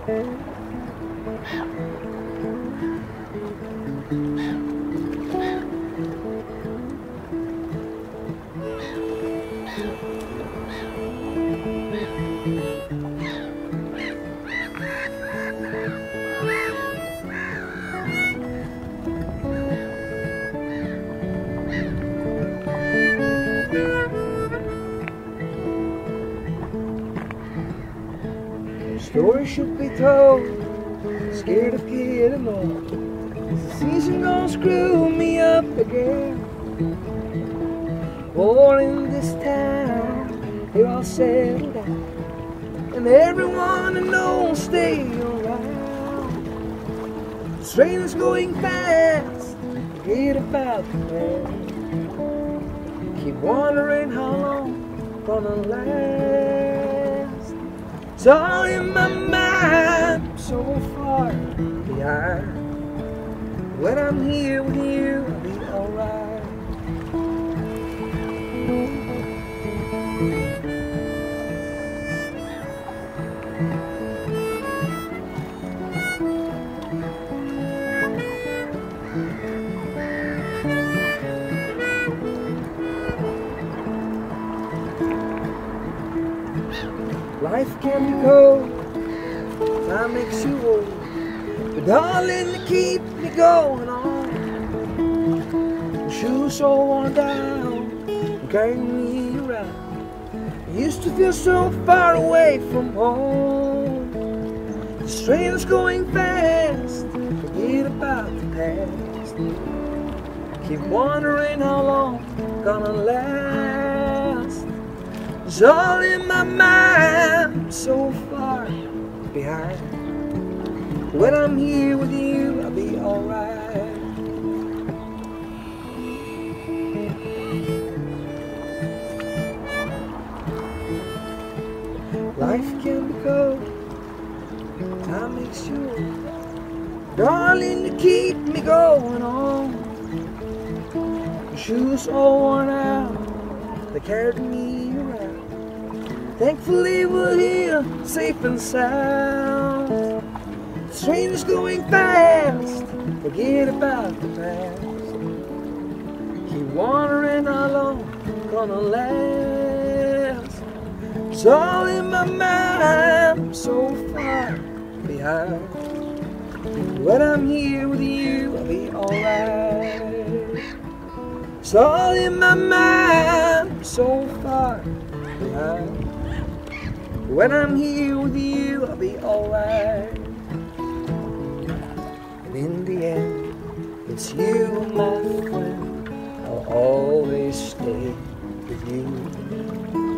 Story should be told, scared of getting old. Is the season gonna screw me up again? Born in this town, here I'll settle down, and everyone I know will stay around. This train is going fast, forget about the past. Keep wondering how long it's gonna last. It's all in my mind, so far behind. When I'm here with you, I'll be alright. Life can be cold, time makes you old, but darling, you keep me going on. My shoes so worn down, carrying me around. I used to feel so far away from home. This train is going fast, forget about the past. Keep wondering how long it's gonna last. It's all in my mind, so far behind. When I'm here with you, I'll be alright. Life can be cold, time makes you old. Darling, you keep me going on. Your shoes all worn out, they carried me around. Thankfully we're here, safe and sound. The train is going fast, forget about the past. Keep wondering how long it's gonna last. It's all in my mind, so far behind. When I'm here with you, I'll be alright. It's all in my mind, so far behind. When I'm here with you, I'll be alright. And in the end, it's you, my friend. I'll always stay with you.